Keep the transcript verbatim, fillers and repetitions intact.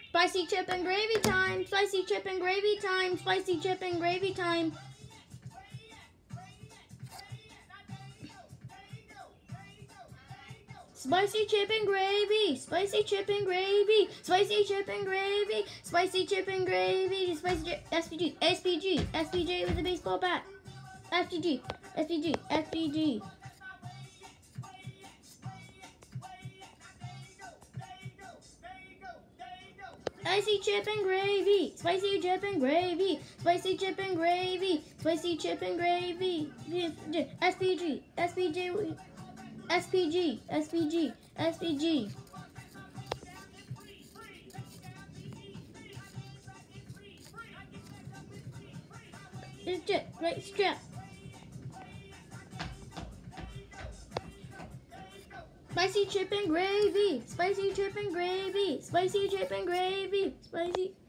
Spicy chip and gravy time. Spicy chip and gravy time. Spicy chip and gravy time. Spicy chip and gravy. Spicy chip and gravy. Spicy chip and gravy. Spicy chip and gravy. Spicy chip. S P G. S P G. S P G with a baseball bat. S P G. S P G. S P G. Spicy chip and gravy. Spicy chip and gravy. Spicy chip and gravy. Spicy chip and gravy. S P G. S P G. S P G. S P G. S P G. It's it. Right strap. Spicy chip and gravy. Spicy chip and gravy. Spicy chip and gravy. Spicy.